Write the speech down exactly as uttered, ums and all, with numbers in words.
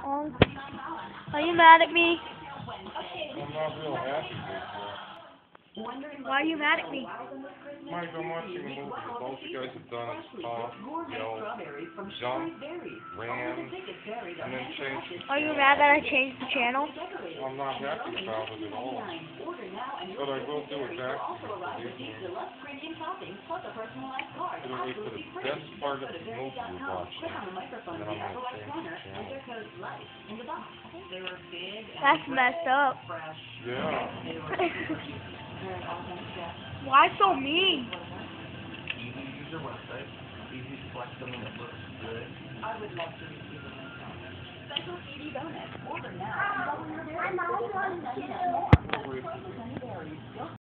Um, are you mad at me? I'm not real happy with Why are you mad at me? you. Mike, I'm watching a movie. Both you guys have done is talk, yelled, jumped, ran, and then changed the Are you channel. mad that I changed the channel? I'm not happy about it at all. But I will do it back to you, believe me. It'll wait for the best part of the movie you're watching, and then I'm going to change the channel. That's messed up. Yeah. Why so mean? Easy to use your website, easy to select something that looks good. I would love to receive a special C D bonus. Order now. I'm also